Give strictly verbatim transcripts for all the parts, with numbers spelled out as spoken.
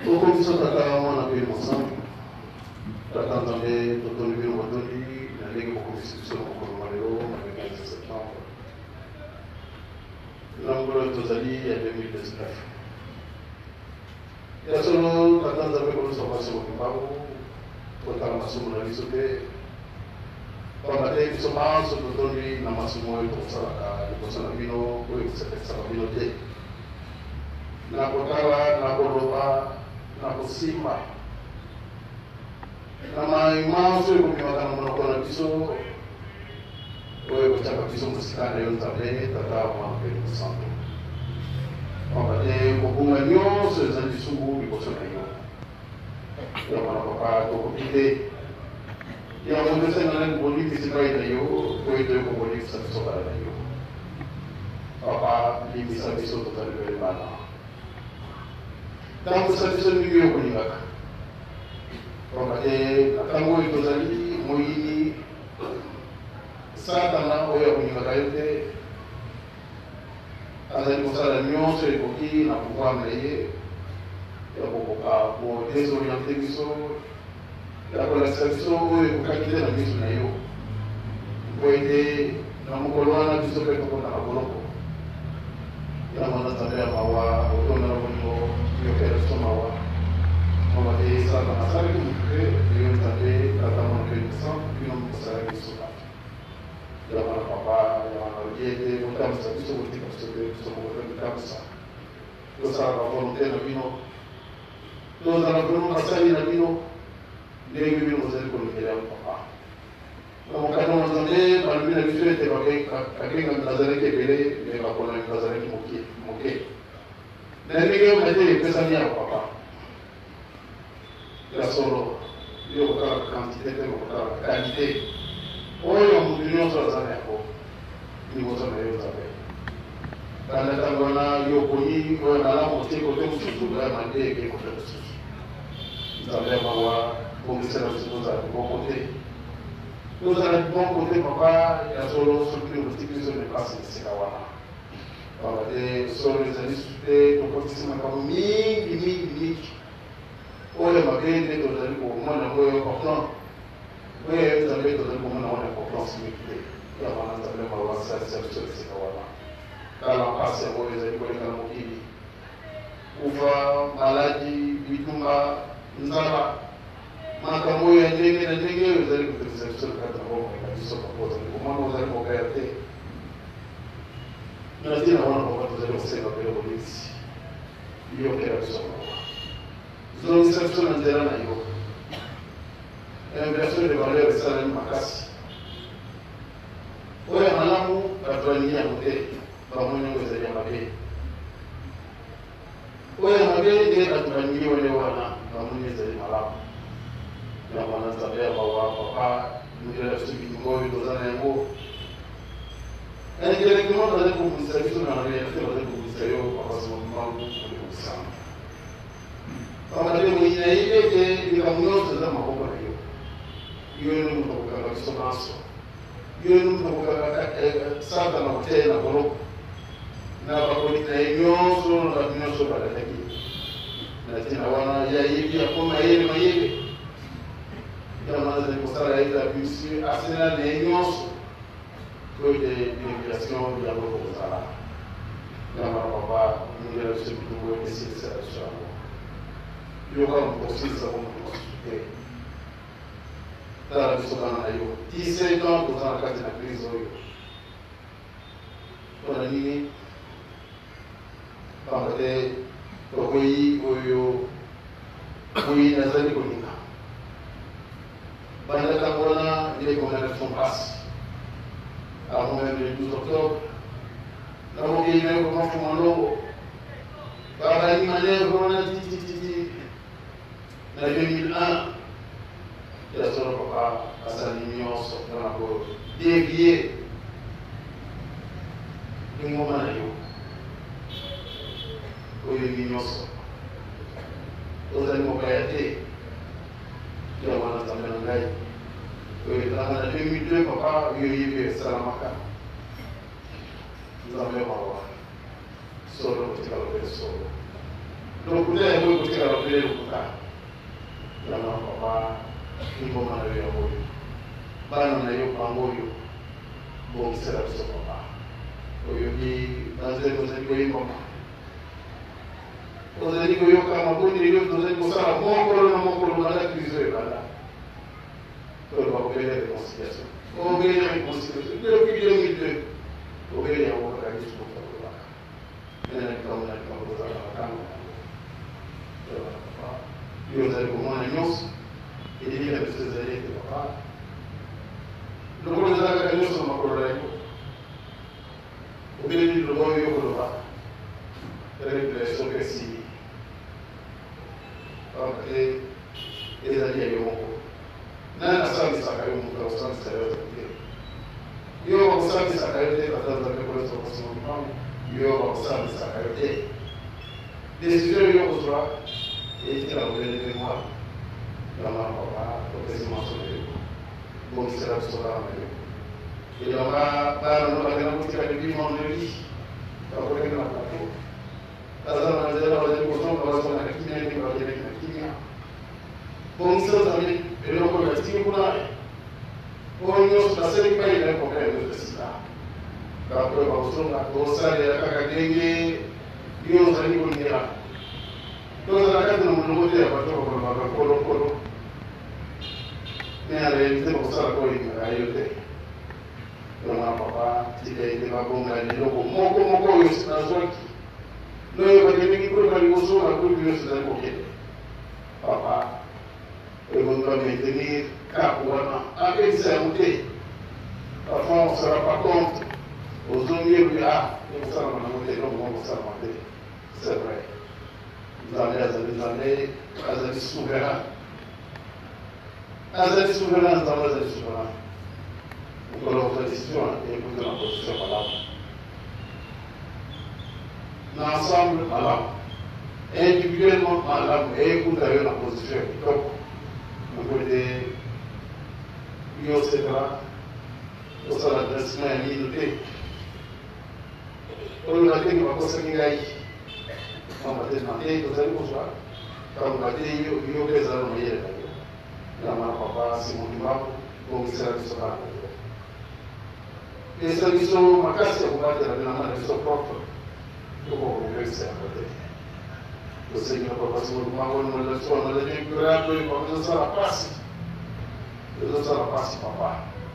Oko biso tata mwana pe ensemble. Tata nzambe totoni bino botondi na ndenge bokomisi biso na mokolo malelo na quinze septembre. Nangolo tozali ya deux mille dix-neuf. Ya solo tata nzambe kolosa basi bokimbango kotala masumu na biso te. Pamba te biso banso totondi na masumu oyo tokosalaka liboso na bino oyo kosepesaka bino te. Na kotala na koloba na kosimba na maima oyo ekomimaka na monoko na biso oyo ekotiaka biso mosika na yo nzambe tata mwana mpe mosantu. Pamba te kobunga nyonso ezali lisumu liboso na yo yango na papa tokoki te yango tosenga kobolifisa epai na yo po ete okobolifisa biso kala na yo. Papa limbisa biso tozali bele bana ntango biso ndenge oyo okolingaka. Pamba te na ntango oyo tozali moyini satana oyo akolingaka yo te azali kosala nyonso ekoki na pouvoir na ye ya kokoka kodésoriente biso ya kolakisa biso oyo ekokaki te na miso na yo po ete na mokolo wana biso mpe tokota na boloko yango na nzambe ya mawa otondana bolingo yokela biso mawa. Pamba te satana asalaki motu te yo nzambe tata mwana mpe mosantu bino mokosalaki biso bato yango na papa yango na olie ete kotambusa biso kotika biso te biso mokoto mitambusa tosalaka volonté na bino tozala vraimen basali na bino ndenge bino bozali kolingela yango papa. Na mokano na nzambe balobi na biso ete babenga nazalaki ebele me bakolami bazalaki moke na ndenge yo mate epesami yango papa ya solo yo kotala quantité te kokotala qualité oyo motu nyonso aza na yango liboso na yo nzambe. Kanda ntango wana yo okoni oyo nalamu te kote mosusu oyama nde eke kote mosusu nzambe ya mawa bongisela biso tozala liboko te tozala liboko te papa ya solo soki okotiki biso mepasi esika wana. Pamba te solo ezali susu te tokotisi makambo mingi mingi mingi oyo mabe nde tozali komona yango oyo important oyo nzambe tozali komona wana importance mingi te ya wana nzambe mawa asalisa biso esika wana. Kala mpasi yango oyo ezali kolekana mokili kufa maladi bitumba nzala makambo oyo ya ndenge na ndenge oyo ezali kotokisa biso kati na bomoi na biso papa ozali komona ozali kobeya te na ntina wana papa tozali kosenga pele kolisi yokela biso mawa zongisa biso na nzela na yo inversion de valeur esalami makasi oyo malamu bato balingi yango te bamoni yango ezali ya mabe oyo ya mabe nde bato balingi wane wana bamoni ezali malamu yango wana nzambe ya bawa papa ndela biso bilingo oyo toza na yango indirectement bazali kobundisa biso na réalité bazali kobundisa yo papasomamangu olekobusanga. Pamba te moyini na ye ete likambo nyonso eza maboko na yo yo eno moto akokanga biso banso yo eno moto akokanga sata na koteya na boloko na bakoli na ye nyonso na bato nyonso balataki na ntina wana yayebi akoma mayele mayele yango azali kosala ye la bisi arsenal na ye nyonso oyo de l'immigration yango kokozala yango na papa ningela biso bitungo esilisala biso yango yoka moto kosilisa ko moto mosusu te tala biso bana na yo dix-sept ans toza na kati na crise oyo mpona nini. Pamba te tokoyi oyo boyi nazali kolinga banda ntango wana nde komona biso mpasi avant même le douze octobre na mokili na yo komafuma ndongo bazali manevre wana titititi na deux mille un ya solo papa asali nyonso mpona kodevie lingoma na yo oyo elingi nyonso ozali mokaya te yango wana nzambe na ngai oyo ezalaka na deux mille deux papa oyo yebi esalamaka nzambe mawa solo kotika lobele solo donc kutaya moyo kutika la vile kukaa ya mama ngo mana yo moyo bana na yo pangoyo bon sera so papa oyo ni naze ko zali ko yimba ko zali ko yo kama boni yo to zali ko sala moko na moko na la crise bala to ba ko bele reconciliation o bele reconciliation de ko yo mi de o bele ya ko ka ni so papa na ka mo na ka mo za na ka mo yo zali ko mwana nyos ili ya pesa zali ko papa ndio zaka kanyoso makoro yako ubili ni roho yako roho terrible sokesi okay ezali ya yoko na asante saka yo mtu asante saka yo yo asante saka yo kwa sababu ya kwa sababu mama yo asante saka yo décision yo kwa et qui a volé les mémoires la maman papa au président sonné bon c'est la chose là et là bas bas on va faire un petit peu de vivant de vie on va faire la plateau ça on va dire on va dire qu'on va faire la kimia qui va dire la kimia bon ça ça mais et là on va dire qu'on a on y a série pas il est problème de ça après on va faire la cosa de la kakagenge yo zali ko ngira donc la carte de mon côté à partir de ma colo colo mais en réalité pour ça quoi il m'a aidé donc ma papa il a été ma bonne amie donc mon mon mon yo c'est dans zone qui nous va gagner qui pour la liaison la pour lui c'est dans côté papa et on doit maintenir cap voilà avec ça monter parfois on ne se rend pas compte aux zones où ah on s'en rend compte donc on s'en rend compte c'est vrai dans les années, les années souverains. Les années souverains, dans les années souverains. Pour notre décision, et pour la position, voilà. L'ensemble, voilà. Individuellement, voilà, et pour d'ailleurs la position, donc, vous pouvez dire, et cetera. Au sein de l'adressement, il y a une unité. Pour le matin, il va passer une gaïe. Kama tena yeye kuzaliwa kwa kama hiyo hiyo pesa na yeye na mama papa si mwanangu kwa msara kusoma pesa hizo makasi ya kupata na mama hizo proprio kwa university hapo kwa sababu kwa sababu mwanangu ndio sio ndio ni grado kwa hizo sala pasi hizo sala pasi papa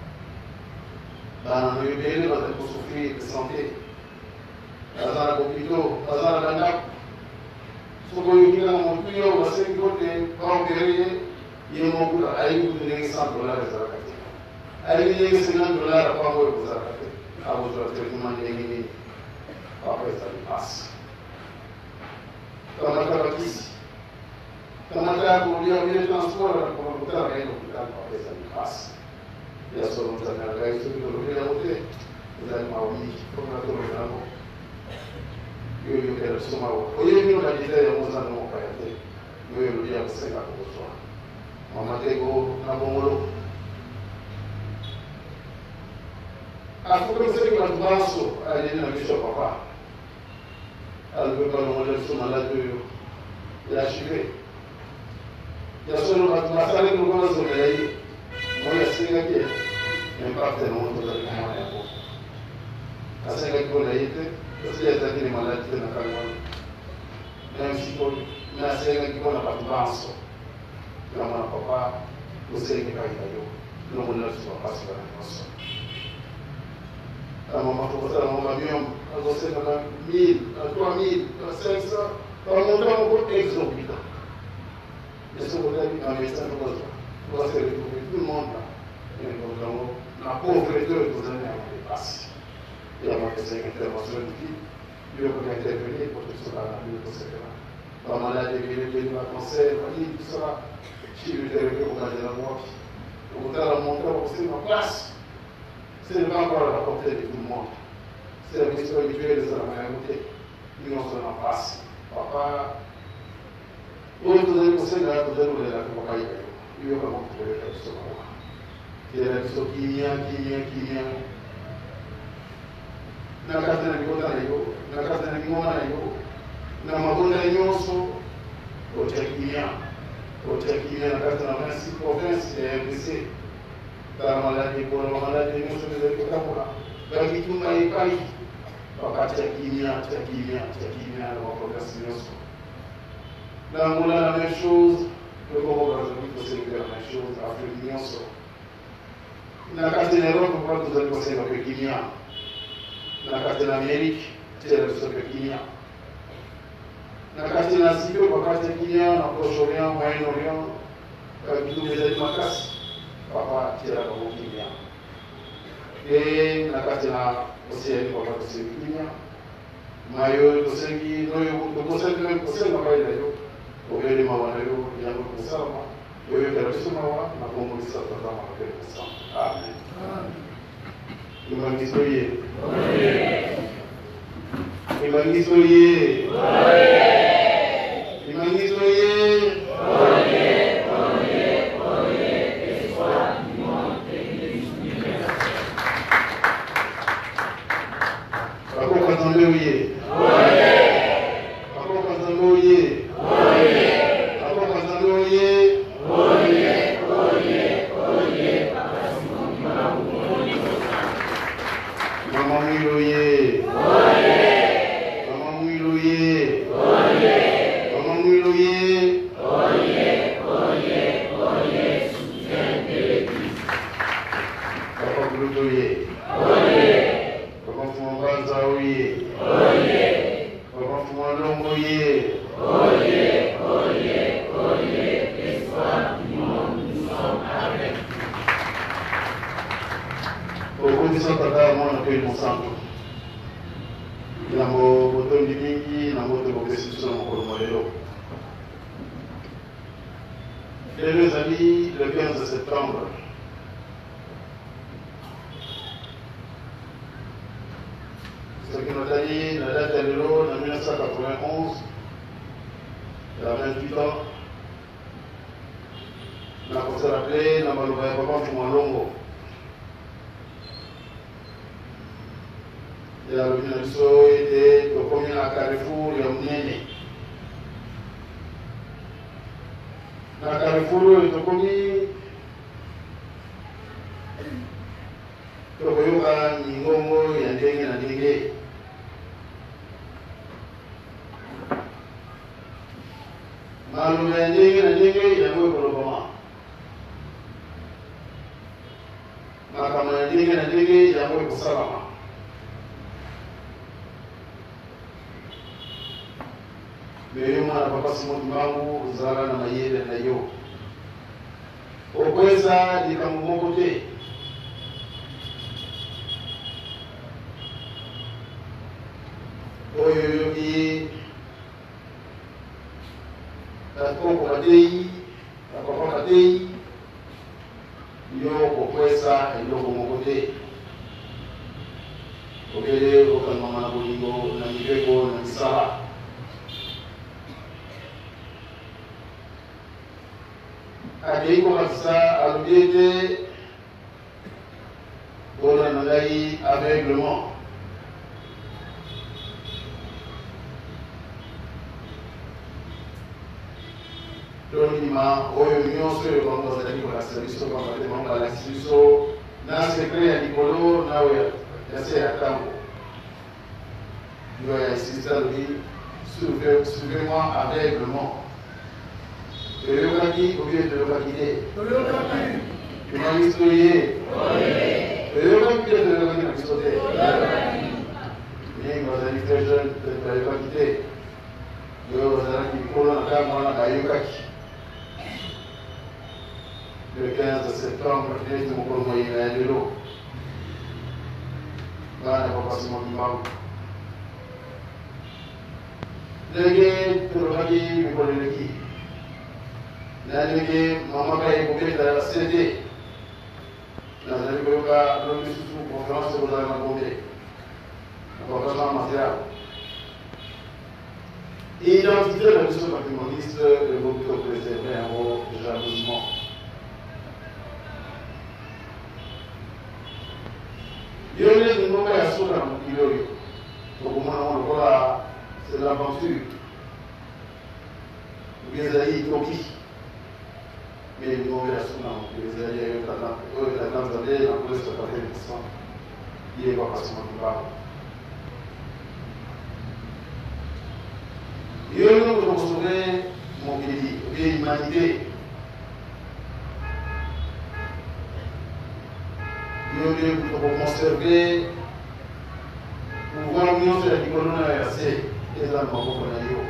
bana ndio bele baada ya kusufiri santé azana kopito azana danga sogo yina mo tuyo wasen kote kaongere yemo kula ayi kutenge cent dollars za wakati ayi yenge cinquante dollars kwa moyo za wakati abo za treatment yengi hapo itaani pass kama kama kisi kama tako ndio vile transport kwa kutaka hiyo kutaka kwa pesa ni pass ya solo mtana gari tu ndio vile wote ndio maoni kwa ndio ndio yo yo kera soma o oye mi na dite ya moza no ka yate yo yo ya kusenga ko so mama tego na bomolo afuko mseki na tubaso ali na bisho papa algo ka no le soma la yo ya shive ya solo na masale ko ko so le yi mo ya singa ke impacte no mo to da kama ya ko asenga ko le yite aussi les amis malades de la calme même si on a c'est qui on a pas de banso la maman papa aussi qui pas yo no mo la so pas sur la noce la maman papa la maman bien a você na mille à trois mille à cinq cents on monte un peu exorbitant et ce qu'on a dit en médecin pour ça pour se retrouver tout le monde là et donc la pauvreté de nos années à passer il y a une intervention de vie, il y a une intervenir pour tout cela, et cetera. La maladie est venue, le cancer, tout cela, si je t'ai réveillé au cas de la mort, on t'a montré aussi ma place. Ce n'est pas encore à la portée de tout le monde. C'est la mission habituelle de la majorité. Nous en sommes en place. Papa, vous avez conseillé à vous donner la papa, il y a vraiment pour le faire ce moment. Il y a la mission qui vient, qui vient, qui vient. Na kata na kota na yo, na kata na ngoma na yo, na mabonda nyoso kotia kimia na kati na vingt-six provinces ya R D C kala maladi kwa maladi nyingi zilizokuwa kama bali kituma ikai wakati ya kimia cha kimia cha kimia na provinces nyingi na ngula la même chose que comme dans le but de faire la même chose Afrique nyingi na kati na Europe kwa kuzali kwa sema kwa kimia na kati na Amerika tena kwa kimia na kati na Asia kwa kati ya kimia na Proche-Orient, Moyen-Orient kwa kitu mezali makasi papa tena kwa kimia e na kati na Oceania kwa kati ya kimia mayo tosengi no yo tosengi no tosengi kwa ile yo obele mawana yo yango kusama yo yo kala kusema wa na kumulisa tazama kwa kusama amen Imangiso ye Imangiso ye Imangiso ye Bako kazambe uye Bako kazambe uye Bako kazambe uye Mama mwilo ye Mama mwilo ye Mama mwilo ye Papa Bluto ye Papa Fumanganza ye Papa Fumalongo ye Condition tata mwana kwa ile msango na mo botondi mingi na moto bokesisi na mokolo molelo les amis le quinze septembre ce qui nous a dit la date de l'eau en mille neuf cent quatre-vingt-onze il a vingt-huit ans na ko se rappeler na maloba ya papa Fumalongo ya lobina biso ete tokomi na Carrefour ya munene na Carrefour oyo tokomi tokoyoka ningongo ya ndenge na ndenge maloba ya ndenge na ndenge yango ekolobama makambo ya ndenge na ndenge yango ekosalama Mimi mwana papa Simoni Mbangu zala na mayele na yo okweza likamumoko te oyo yoki takoko matei takoko matei yo okweza eloko moko te okele okanmama na bolingo na mibeko na misala Akeiko Mafisa alobiete Bona Nangai aveuglement Tonima oyo nyonso yo bango zali ko la service ko ba te manga la service na secret ya likolo na oya ya se atambo yo ya insista lui suivez-moi aveuglement Toyokaki, ou bien Toyokaki de Toyokaki. Imangiso ye Toyokaki de Toyokaki na biso te Mingi wazali très jeune, Toyokaki te Yo wazalaki mikolo na kama wana bayokaki Le quinze septembre, neti mokolo moyina ya lelo Bana papa Simoni Mbangu Ndenge Toyokaki mikolo leki Nalenge mama kaye kubeta C D na nalenge yoka lobi susu conférence ko na ngombe na kwa kama matériel identité de ce patrimoine le groupe préservé en haut jalousement yole ni ngombe ya soka mkilori kwa maana c'est l'aventure bien zaidi toki bien ngombe asuna kuelezea hiyo tata wewe tata Zambia na kuweza kupata pesa ile kwa kasema kibao hiyo ndio kusoge mobility bien humanité hiyo ndio pour conserver pouvoir mieux la dikolona ya se eza maboko na hiyo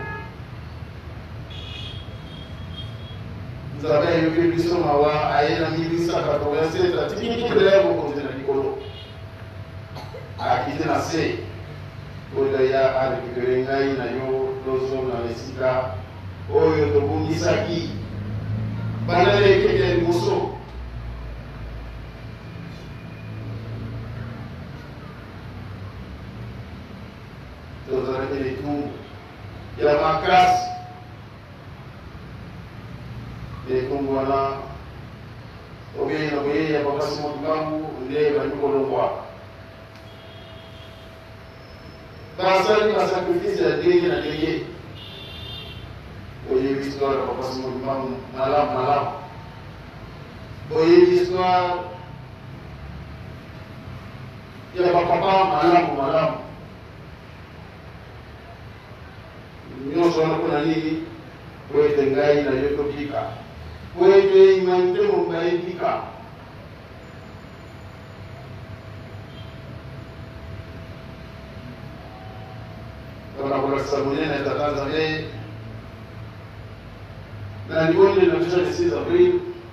nzaba yo biso mawa ayena mibisa katowaseta tikini kidelevo konzena dikolo akite na se oda ya alikibere ngai na yo lozo na lesika oyo tobungisaki banale keke liboso tozalaki letu ya makasi ekongo wana ogeyi na boyeyi ya bakasi motukambu nde bandi kolongwa basali basakrifise ya ndenge na ndenge boyebi histoire ya bakasi motukambu malamu malamu boyebi histoire ya bapapa malamu malamu nyonso wana kuna nini kwete ngai na yo topika kwete imante mobayebika tolakolakisa monene ya tata Nzambe na libonde na déjà le six avril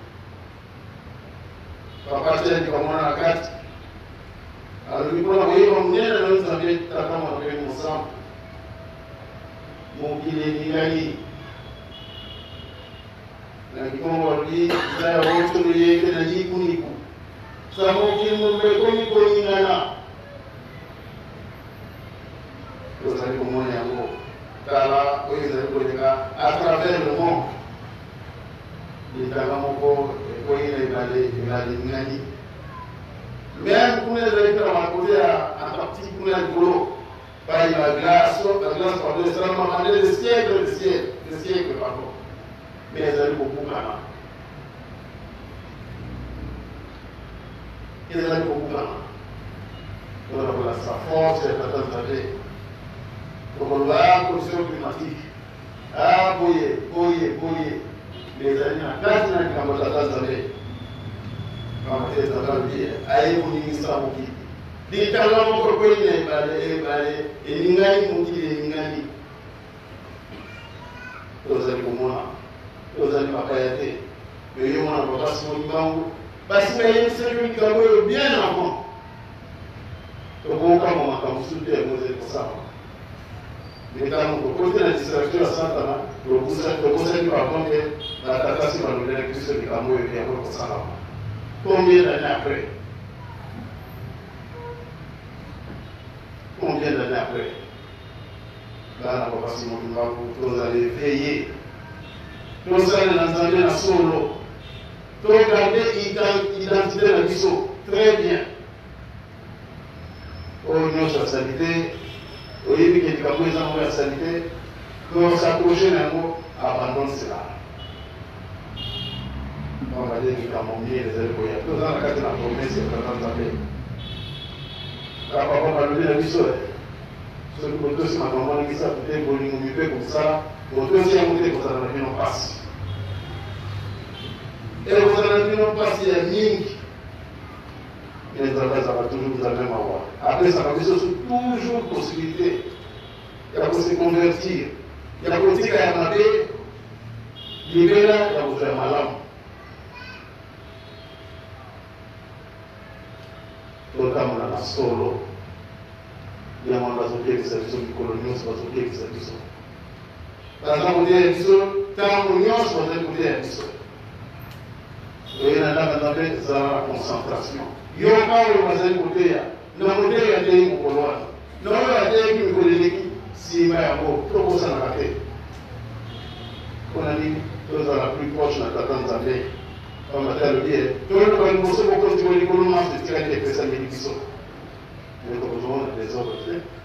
papa tiaki bamwana na kati alobi mpona koyeba monene na yo Nzambe tata mwape mosambo mokili eningali na kikongo wali zaya woto yeke na niku niku sa mokili mombe komi koningana tozali komona yango tala oyo ezali koleka à travers le monde litanga moko ekoyi na ebale ebale ningani même kuna ezali kala makote ya antarctique kuna ya likolo par la glace, la glace pardon, c'est un moment de siècle, de siècle, de siècle, pardon. Mais elle a eu beaucoup de mal. Elle a eu beaucoup de mal. Donc voilà, sa force, elle a tentative. Donc on va condition climatique. Ah, boye, boye, boye. Les années à quatre ans, quand on a tentative. Quand on a tentative, aïe, on y sera beaucoup. Di tanga moko ko ine bale bale eningai mukile eningai tozali komona tozali makayate yo mona papa simo bangu basi na yeni selu ngambo bien avant to boka mama kamsute moze kosama metamo ko kote na distraction ya santana to kusa to kusa ni bakonde na takasi malole Kristo ngambo ya ko kosama combien d'années après combien d'années après, là, on va passer mon temps pour aller veiller. Tous allez dans un bien solo. Tous garder l'identité de la mission. Très bien. Au niveau de la sanité, au niveau de la sanité, pour s'approcher d'un mot, abandonne cela. On va dire qu'il y a mon bien, les élèves. Tous dans la carte de la promesse, il y a un temps papa va lever la mission. Ce que vous avez ma maman qui s'est fait pour nous muer comme ça, vous devez monter comme ça dans la vie non passe. Et vous allez la vie non passe, il y a mille. Et les enfants, ça va toujours vous amener à voir. Après, ça va toujours possibilité. Il y a pour se convertir. Il y a pour dire qu'il y a un abbé, libérer, il y a pour faire malade. Tokama na solo ya mwanga zote kisabiso kikolonio zote kisabiso tangu ndio hizo tangu nyoso zote ndio hizo oyo na ndaka ndabe za concentration yo kawo wazali kutea na modeli ya tei mkolwana na oyo atei kikoloniki sima yako proposa na kate kuna nini toza la plus proche na Tanzania. Comme on a dit, tout le monde nous sommes au côté de l'économie, c'est ce qui est fait, ça m'est dit. Mais comme on a des autres,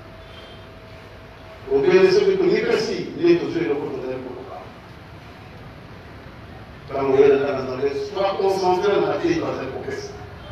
au bien de ce que nous précis, il est toujours le côté de l'économie. Quand on est dans la soit concentré dans la vie dans un professeur.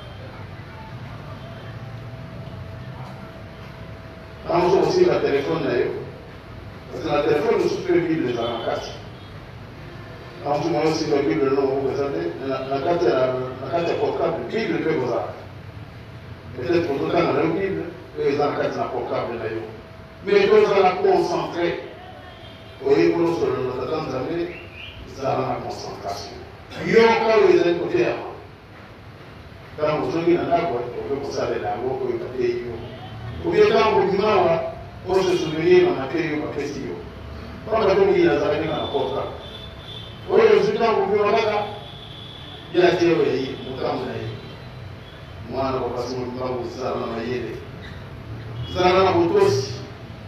Quand on aussi le téléphone d'ailleurs, parce que le téléphone nous soutient Bible les ancas. Quand on aussi le Bible le nom vous savez, la carte la carte portable Bible que vous avez. Peut-être pour tout le temps dans la Bible, les ancas na portable d'ailleurs. Mais quand on la concentré, vous voyez pour nous sur notre temps d'année, ça a la concentration. Il y a encore les côté avant. Quand vous avez un arbre, vous pouvez passer la voix pour le papier. Ou bien quand vous dites, on se souvient dans la paix ou la question. Quand vous avez dit, vous avez dit dans la porte. Oui, je suis dans le bureau là. Il y a des gens qui ont dit, moi, je ne vais pas passer mon temps pour ça dans la yéle. Ça dans la route aussi.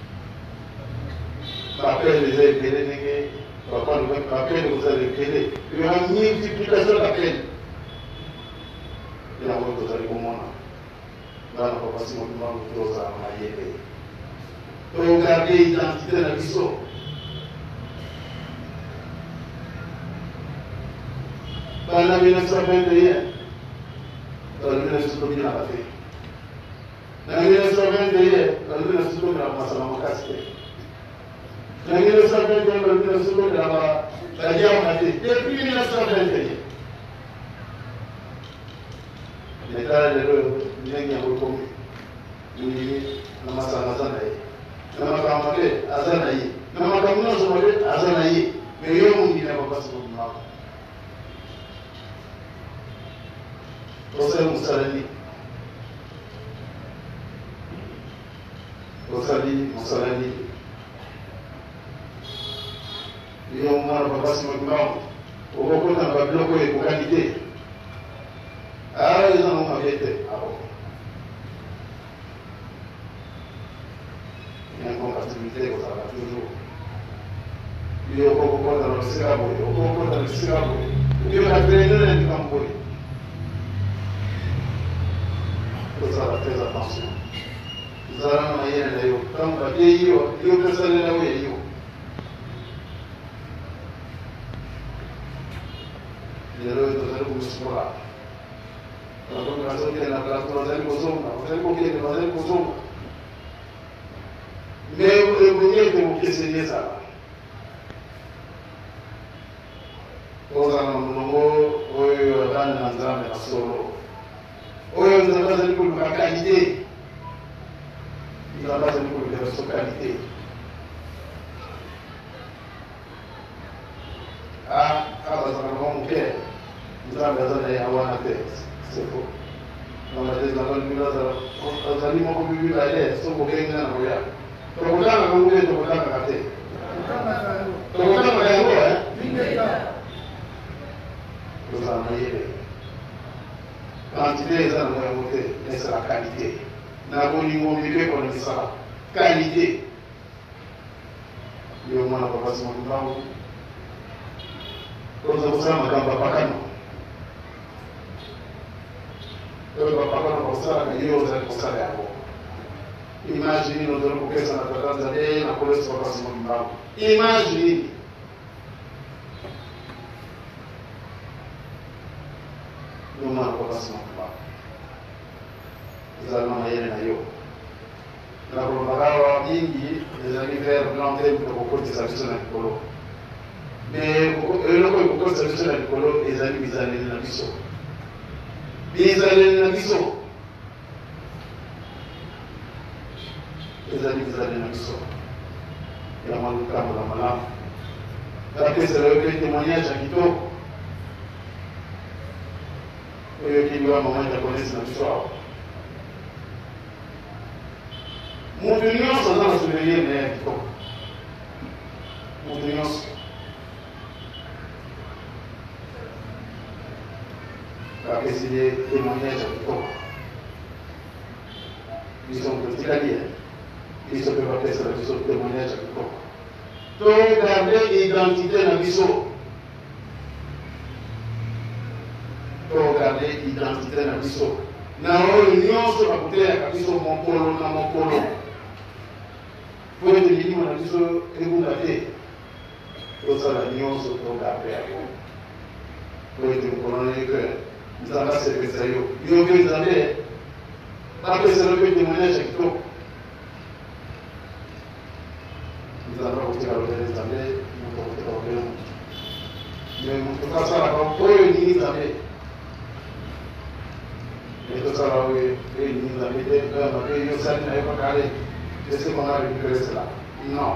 Appelle les ailes, papa nous appelle, vous allez appeler. Il y a une multiplication d'appels. Il y a un autre qui est au monde. Là, on ne peut pas se montrer dans le dos à Maïele. Regardez l'identité de la vision. Dans la mille neuf cent vingt et un, dans le mille neuf cent vingt et un, dans le mille neuf cent vingt et un, dans le mille neuf cent vingt et un, dans le mille neuf cent vingt et un, dans le mille neuf cent vingt et un, la guerre a été depuis mille neuf cent vingt et un. L'État est le bien qui a reconnu. Nous disons, nous sommes en Zanaï. Nous sommes en Zanaï. Nous sommes en Zanaï. Mais il y a un monde qui n'a pas ce mouvement. Osali Moussalani. Osali Moussalani. Il y a un moment où on va se mouvement. Au beaucoup d'un bloc et pour qualité. Ah, ils en ont été. Ah bon. Il y a une compatibilité, vous savez, toujours. Il y a beaucoup dans le Sirabo, il y a beaucoup dans le Sirabo. Il y a la traînée du Camboy. Il faut faire très attention. Vous allez en aller d'ailleurs. Quand vous avez dit, il y a une personne là où il y a. Il y a le vous là. La population qui est la place, vous allez vous zomber, vous allez vous guérir, vous allez vous zomber. Mais vous voyez que vous essayez ça. Vous allez vous dire, vous allez vous dire, solo. Vous allez vous dire pour la qualité. Vous allez vous dire pour la qualité. Ah, ah, vous allez vous dire, vous allez vous dire, vous allez vous dire, c'est faux. Dans la tête, dans le milieu, vous allez vous dire, vous allez vous dire, vous allez Tokutana na ngule tokutana kate. Tokutana na yango eh. Ningeka. Tozana yele. Quantité eza na moya mote, c'est la qualité. Na bolingo mibé ko na misala. Qualité. Yo mwana papa sima mbangu. Toza kusema kamba pakano. Toza pakano kwa sala hiyo za kusala yako. Imagine nous allons couper ça dans la Tanzanie, la police va passer mon bras. Imagine. Nous n'avons pas passé mon bras. Nous allons aller à Nayo. La propagande mingi, les anniversaires plantés pour beaucoup de services dans le polo. Mais beaucoup de services dans le polo, les amis, ils allaient dans la mission. Ils allaient dans la mission. Les amis, vous allez dans le sol. Il y a un peu de temps dans la malade. Après, c'est le recueil de témoignages à Quito. Il y a qui doit moment de connaître notre histoire. Mon union, c'est dans le souvenir de Quito. Mon union. Après, c'est des témoignages à Quito. Ils sont petits alliés. Ils se peuvent appeler ça la vision de témoignage à l'époque. Donc, garder l'identité dans la vision. Donc, garder l'identité dans la vision. Dans l'union, sur la côté, la vision, mon polo, dans mon polo. Pour être lié dans la vision, et vous l'avez. Pour ça, l'union se peut garder à vous. pour être colonel que nous avons servi ça. Nous avons vu les parce que c'est le témoignage qui est nous avons voté à l'hôtel des Anglais, nous avons voté à l'hôtel. Mais nous avons fait ça là-bas pour les Anglais. Et tout ça là, oui, les Anglais, nous avons fait une salle, nous n'avons pas carré. Est-ce qu'on a récupéré cela? Non.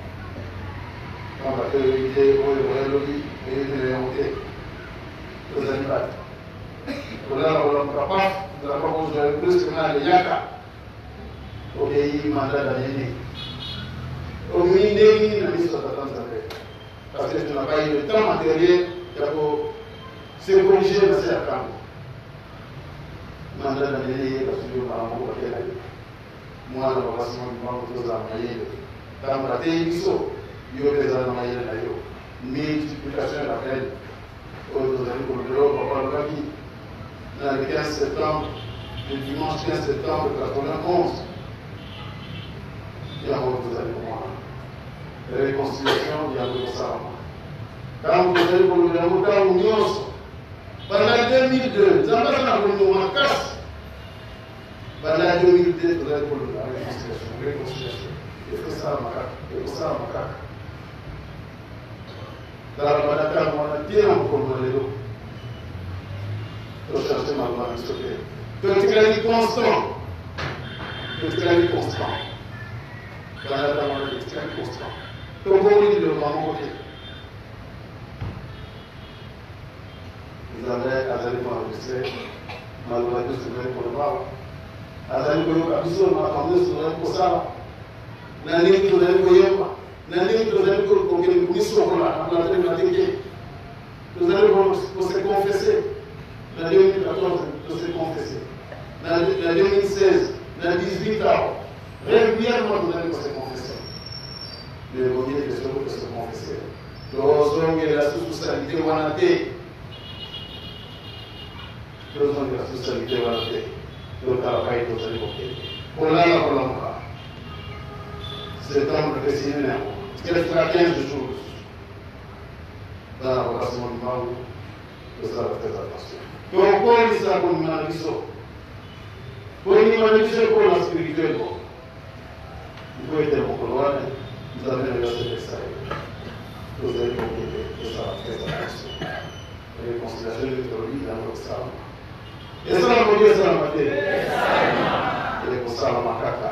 On va faire l'idée, on va faire l'objet, et on va monter. Aux animaux. Voilà, on va pas, nous avons besoin de plus que les Yaka. Au pays, mandat d'année. Au milieu, la mise sur ta tente parce que tu n'as pas eu le temps matériel pour se corriger dans ces accords. Mandat d'année, parce que je vais m'en moi, la relation du monde de la maille, dans la télévision, il y a des mailles d'ailleurs. Multiplication de la peine. Au Dozani pour le bureau, papa le Babi. Dans le quinze septembre, le dimanche quinze septembre mille neuf cent quatre-vingt-onze, il y a un Dozani pour moi. La réconciliation, il y a un Dozani. Quand vous allez pour le bureau, quand vous n'y pendant deux mille deux, nous avons fait un casse. Pendant deux mille deux, vous allez pour la réconciliation. Réconciliation. Il faut ça à macaque. Il faut ça à macaque. Dans la banane, on a bien encore dans les dos. Rechercher ma main de stocker. Petit crédit constant. Petit crédit constant. Dans la banane, on a petit crédit constant. Donc, on dit le moment côté. Vous avez Azali pour enregistrer. Malgré tout, c'est vrai pour le voir. Azali pour nous, absolument, attendez, c'est vrai pour ça. Nani, vous allez vous yemba. Nani, vous allez vous conquérir une mission pour la télé. Vous allez vous se confesser. En deux mille quatorze, vous se confesser. En deux mille seize, dans dix-huit ans, régulièrement, vous allez vous se confesser. Le premier de ce que se confesser. Le rosong et la sous-socialité, on a été. Le rosong et la sous-socialité, on a été. Le travail, vous allez vous faire. Pour l'un, pour l'autre. C'est un homme de cinéma. Il restera quinze jours dans la relation du mal. Vous avez fait attention. Donc, pour les gens qui nous ont pour les gens qui pour la spirituelle, vous pouvez être beaucoup loin, vous avez le verset de ça. Vous avez compris que ça va faire attention. La réconciliation de théologie dans votre salle. Et ça, on peut dire ça en matière. Et pour ça, on m'a caca.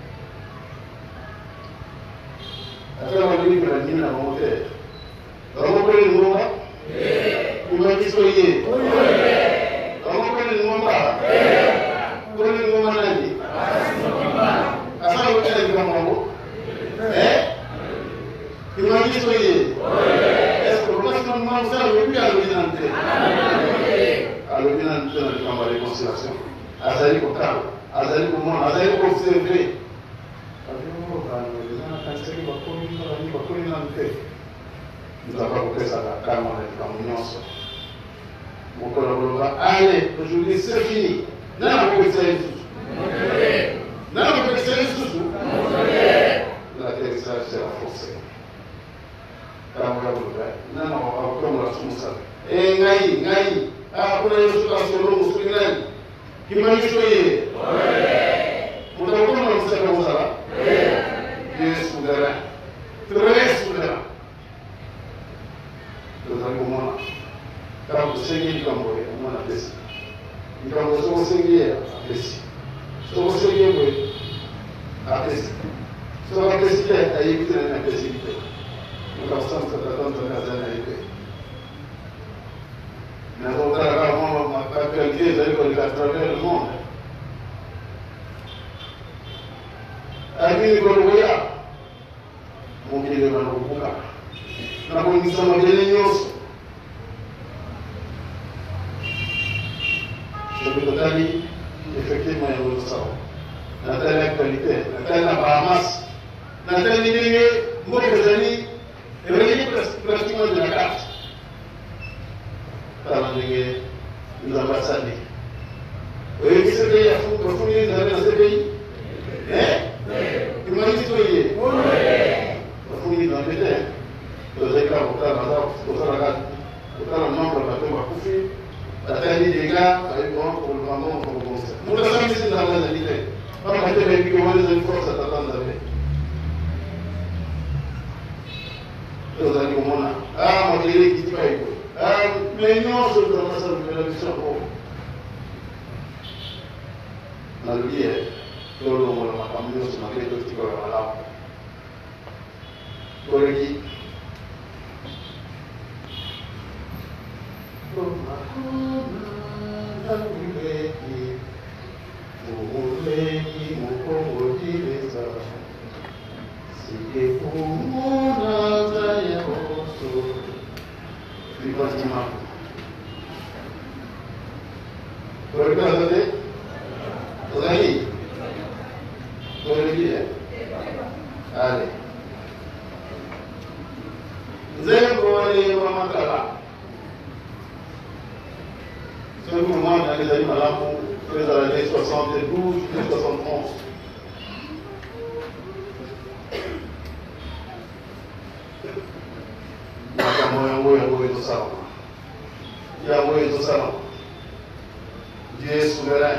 Après, on va dire que la mine a monté. On va prendre le moment. Vous m'avez dit soyez. On va prendre le moment. Prenez le moment lundi. À ça, vous allez dire comment. Eh? Vous m'avez dit soyez. Est-ce que vous pensez que nous avons ça? Vous pouvez aller dans le thé. Alors, bien dans le camp de réconciliation. Azali pour calme. Azali pour moi. Azali pour observer. Nous avons fait ça calme avec la union. Mon collaborateur, allez, aujourd'hui c'est fini. Non, on peut essayer tout. Non, on peut essayer tout. L'atterrissage c'est renforcé. Non, non, comme la soumise. Eh, Ngaï, Ngaï, après la situation, on se fait qui m'a dit soyez. Vous avez comment on sait comme ça là? Dieu est souverain. Très souverain. Nous avons moi. Quand vous seguez du Cambodge, on a fait ça. Du Cambodge, on seguait à Pessi. Si on seguait à Pessi. Si on a Pessi, à éviter la Pessi. Nous avons ça, nous avons ça, nous avons ça. Nous avons vraiment quelqu'un qui a travers le monde. Lakini kwa lugha mungile wanakumbuka na kuingiza mageni nyoso tokotani effectivement il y a ça na telle actualité na telle Bahamas na telle nini mbokazani et pratiquement de la carte par les les ambassades et qui se paye à fond pour fournir dans ce pays eh tu m'as dit soyez. Oui. Parce qu'on est dans le terre. Vous avez qu'à voter à la date, vous avez qu'à voter à la membre de la tombe à ezali dégâts bon pour le moment pour le concert moto asamisi nzambe ezali te pamba te bayebiki wana ezali force atata nzambe tozali komona makelele ekiti bayiko mais nyonso tozala salumela biso yango nalobi ye tolongola makambo nyonso mabe totikola malamu toleki Muleki mukongo dileza Sike kumuna zaya oso Vivati mako Torika nazade Tozali Toriki eh Allez Zengo wale wamakala Ce mouvement dans les années Malamu dans les années soixante-douze jusqu'à soixante-onze. Dieu est souverain.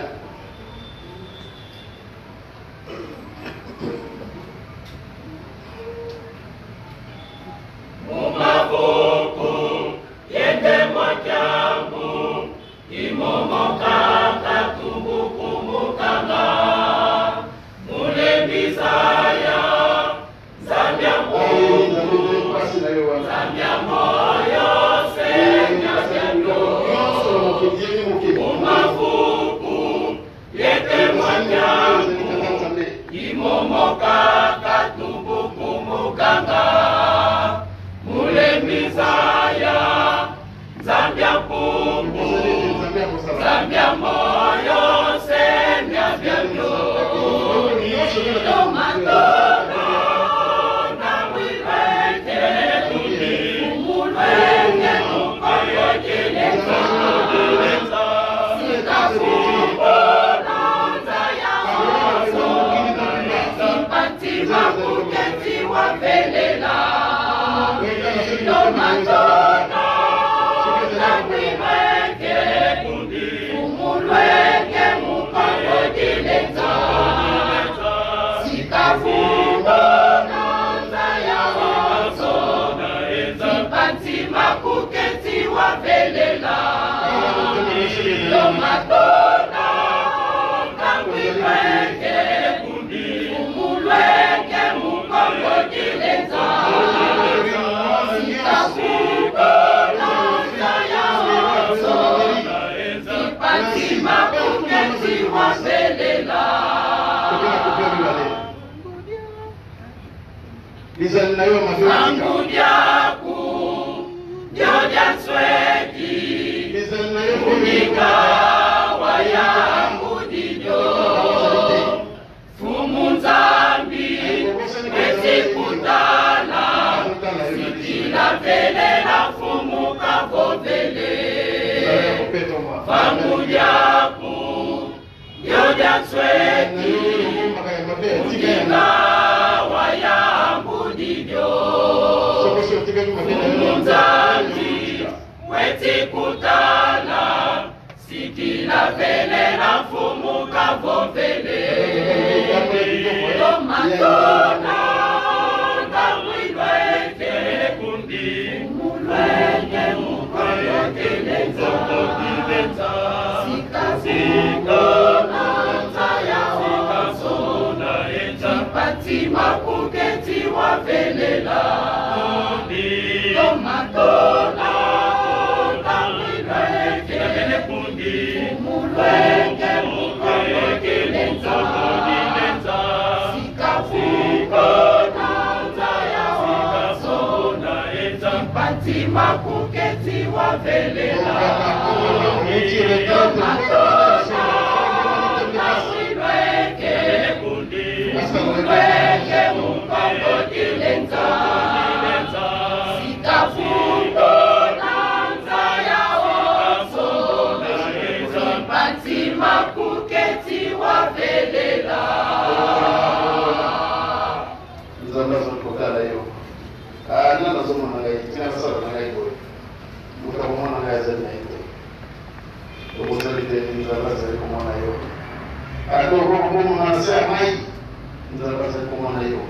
ndio kwa Mungu anasema mai ndio basi kwa maana hiyo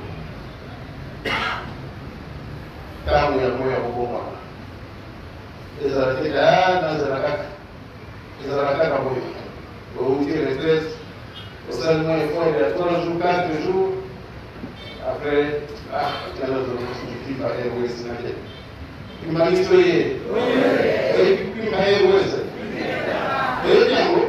tamu ya moyo wa Mungu ezalaka nazalaka ezalaka ka boye bouti retraite osali mo effort ya trois jours quatre jours après ah kana zo qui va aller où est-ce que imaniso ye oui qui va aller où est-ce que bien go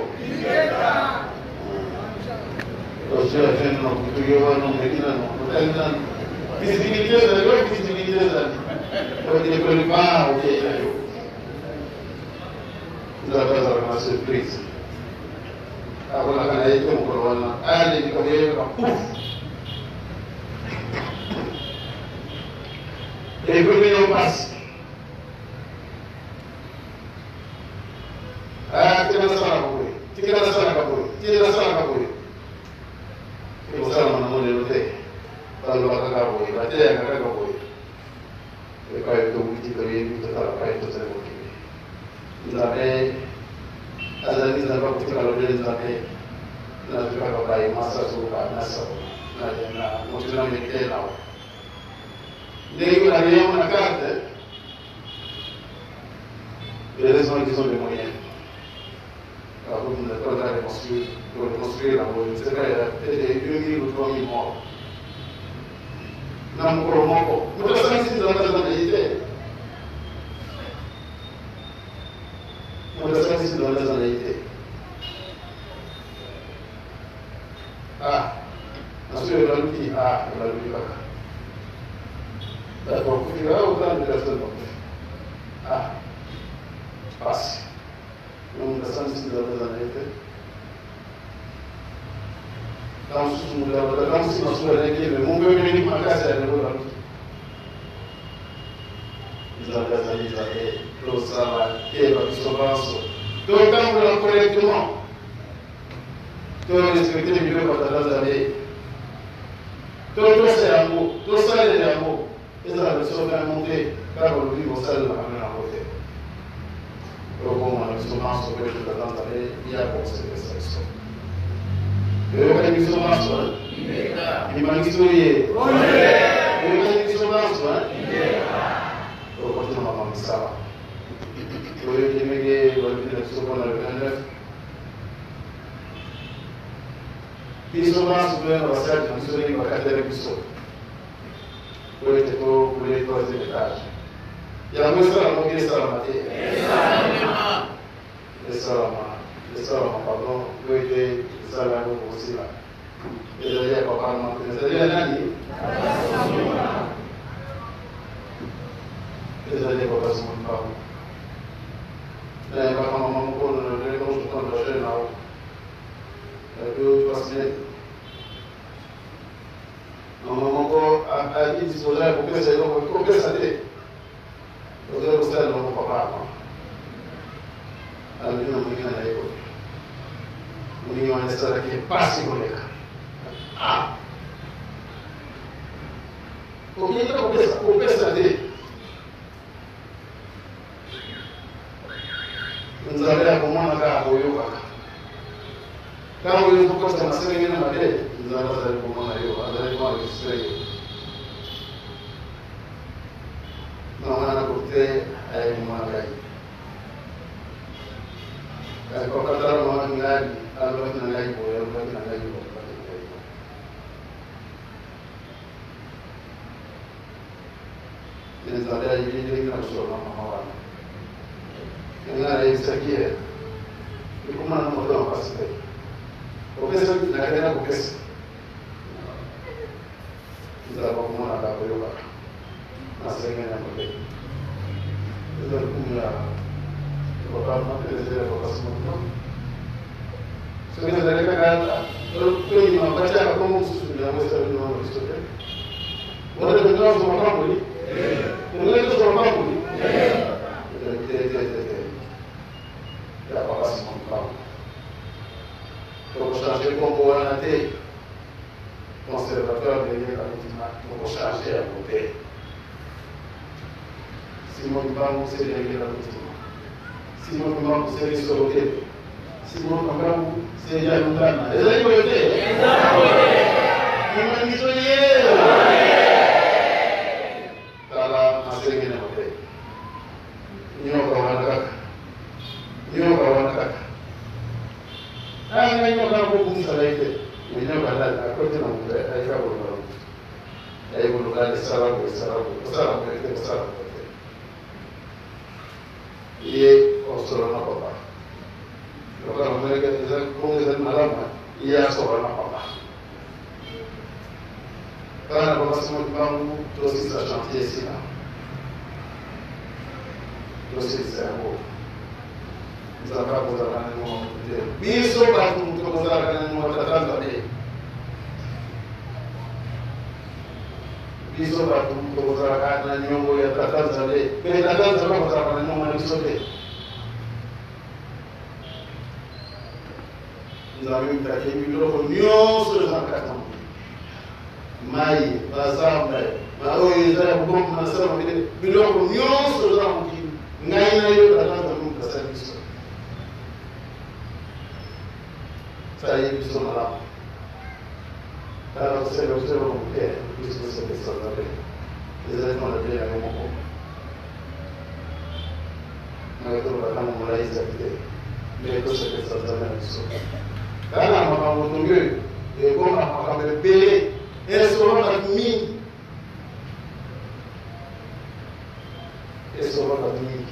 Ojo fen no kutuyo no medina no tena visibilité de l'eau visibilité de on ne peut pas OK nous avons une surprise avant la canalité on corona allez du côté pouf et puis on passe ah tu vas ça pour tu vas ça pour tu vas ça pour et ça on a mon noté dans le bac pour il va te à caca pour et quand il doit dire que il doit faire pas tout ça pour il avait azali zaba kutika lobele zake na tukaka kwa imasa suka nasa na na mutuna mekela ndio la leo na carte les raisons qui sont des moyens alors vous ne pouvez pas reconstruire pour reconstruire la bonne c'est vrai il y a deux mille ou trois mille morts na mkoromoko mtasema sisi tunataka zaidi mtasema sisi tunataka zaidi ah nasio la luki ah la luki kaka d'accord kufikia au kama personne ah passe mtasema sisi tunataka zaidi kama sisi tunataka kama sisi tunataka zaidi Mungu mimi ni makasi ya ndio la luki zangazaliza e lo sala che va bisobanso to tambula correctement to respecter mi ko taraza le to to se yango to sale yango eza le so na monter ka ko lui ko sale na na côté to ko ma bisobanso ko to tanda le ya ko se se so yo ka bisobanso ni maniso ye yo ka bisobanso continua a missão. Eu que me guiei, eu que me sou para o Isso não se vê na cidade, não se vê na cadeira que sou. Eu que estou por aí para fazer metade. E a música não quer estar na matéria. Essa uma, essa uma pardon, eu que estar lá no Bolsila. Ele é papai não, ele é nani. Ezali kwa basi mpango. Na kama mama mkono na ndio kama tutakwenda tena au. Ndio basi. Mama mko aje disposer kwa pesa hiyo kwa pesa de. Ndio kusema na papa. Alina mwingine na hiyo. Mwingine anasema ke pasi koleka. Ah. Ukienda kwa pesa, kwa pesa de. Nzalea kumwona kaa huyo kama huyo kwa sababu nasema ngine madeni nzalea kumwona hiyo nzalea kwa hiyo na wana kote ay mwana gai ay kwa kadara mwana ngani alwa na ngai boya alwa na ngai boya nzalea yeye ndio anasoma mama wana na isakie ni kama na moto wa pasi kwa pesa na kana kwa pesa ndio kwa mwana da kwa yoga na senga na moto ndio kumla kwa kama pesa kwa pasi moto sio ndio ndio kana kwa ni mapacha kama msusu na mwesa ndio na historia wale ndio wao wa kampuni ndio ndio wa kampuni la papa se comprend. Pour changer comme pour un athée, conservateur de l'île pour changer à côté. Simon Bambou, c'est de l'île à côté. Simon Bambou, c'est de l'île. Simon Bambou, Seja Lungana. Ezali koyote. Kimangiso ye. Tala masenge na mote. Nyoka wanakaka. Nyoka wanakaka. Anga nyoka na kukumisa laite. Nyoka na akote na mote. Aika bolo. Aika bolo kale salamu salamu. Salamu koyote salamu koyote. Iye osoro na papa. Loka na mwega eza kongeza malama. Iye asoro na papa. Kana papa simo kibangu dosi za chantier sina. Dosi za yango. Nzaka kuza kana nyo. Biso batu kuza kana nyo watatanza be. Biso batu kuza kana nyo ya tatanza be. Be tatanza ba kuza kana nyo mali sote. Nzami mtake miloko nyoso za kata. Mai, bazamba, baoye za kukomba na sema vile biloko nyoso za mkini. Ngai na yo tatanza mungu service. Sai biso malama. Kana kusema kusema mke, biso kusema kusema vile. Ndio kama vile ya moko. Na kutoka kama mlaiza vile. Ndio kusema kusema biso. Kana mama mtunge, e goma makamele bele. Eso va a mí. Eso va a mí.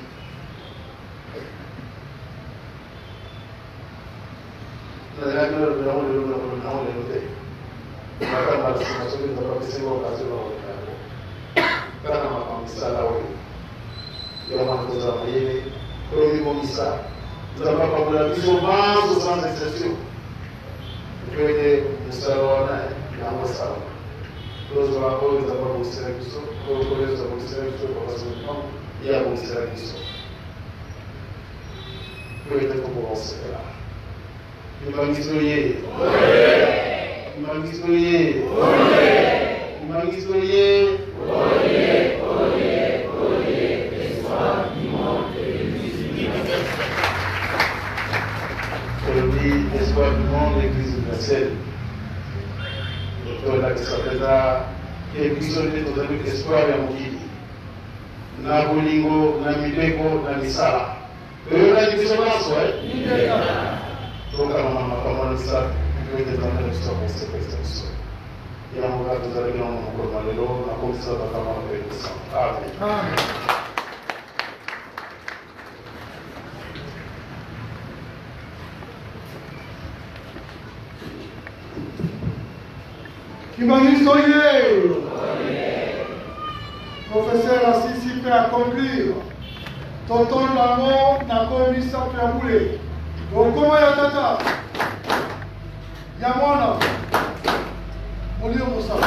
La verdad que no lo no lo no lo no lo sé. Maka mala sima sote ndo kwa sema kwa sema kwa. Kana mama msala wewe. Ya mama kuza mayele. Kwa hiyo misa. Zama kwa mula biso banzo sans exception. Kwende msala wana na msala. Nós vamos dar uma bolsa de isso, ou podemos dar uma bolsa de isso para fazer um pão e a bolsa de isso. Coisa como você será. Imangisoye. Imangisoye. Imangisoye. Oye, oye, oye. Espoir du monde de l'Église universelle. Aujourd'hui, espoir du monde de l'Église universelle. Toda essa coisa que visualiza toda a história mukili na bulingo na mitego na misala wewe na division naso eh ndio toka mama kama misala ndio ndio ndio kusoma sasa ya mga tuzali na mko malelo na kumsa kama kwa amen amen. Kimangisoye. Professeur Assisi peut accomplir. Tonton Lango n'a pas mis ça pour rouler. Donc comment y a tata? Yamona. On dit comme ça.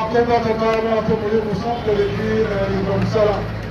makomba totalement pour le centre de l'église, comme ça.